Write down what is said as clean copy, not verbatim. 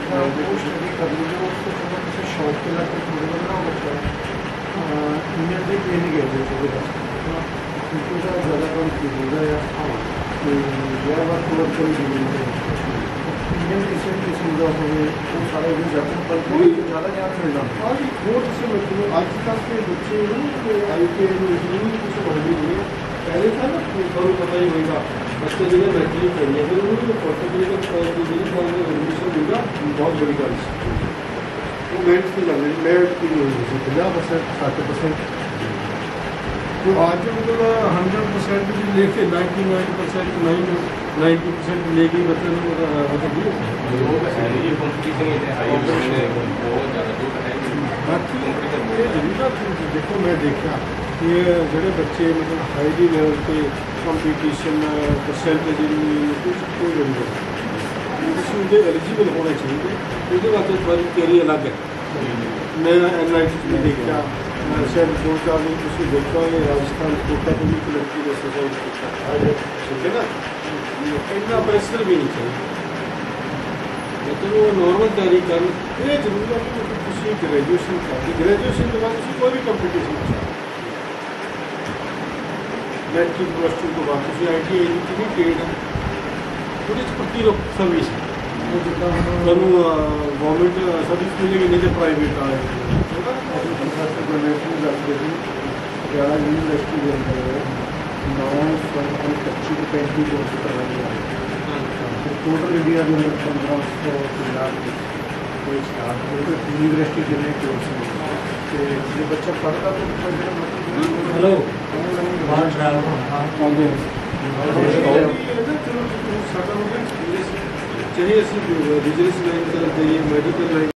वो स्टडी कर लीजिए, उसको थोड़ा किसी शॉप के लाके थोड़ा बना होता है इमीडिएटली ट्रेनिंग है जैसे उनको ज़्यादा कम होगा या कि यह बात पूरा करी इंडियन किचन की सुविधा हो गई वो सारे भी जाते हैं पर ज़्यादा ध्यान मिलना और वो जैसे मतलब आजकल के बच्चे आई के कुछ बढ़ गई है। पहले था ना कभी पता ही होगा बच्चे जो है मैट्रिक करेंगे फिर उन्होंने फोटो एडमिशन मिला बहुत बड़ी गाड़ी वो मेरिट की लग रही मेरिट की 50%, 60%। तो आज मतलब 100% लेके 99% 90% लेके मतलब देखो मैं देखा ये जोड़े बच्चे मतलब हाईली लेवल पे कंपटीशन परसेंटेज कुछ कोई नहीं एलिजिबल होने चाहिए उसके बाद तो थोड़ी तैयारी अलग है। मैं NIT में देखा शायद 2000 में किसी देखा है राजस्थान कोटा को भी लड़की ने सुसाइड किया ठीक है ना इतना प्रेशर भी नहीं चाहिए तो वो नॉर्मल तैयारी कर ये जरूरी है कि किसी ग्रेजुएशन के बाद किसी कोई भी कंपटीशन मैट्रिक प्लस 2 के बाद किसी ITI की भी ट्रेड है पुलिस पक्की लोग सर्विस गवर्नमेंट सर्विस मिलेगी नहीं तो प्राइवेट यूनिवर्सिटी के अंदर 925 कोर्स करवाया टोटल इंडिया के अंदर 1500 लाख यूनिवर्सिटी के लिए कोर्स है जो बच्चा पढ़ता तो हेलो चाहिए बिजनेस लाइन चाहिए मेडिकल लाइन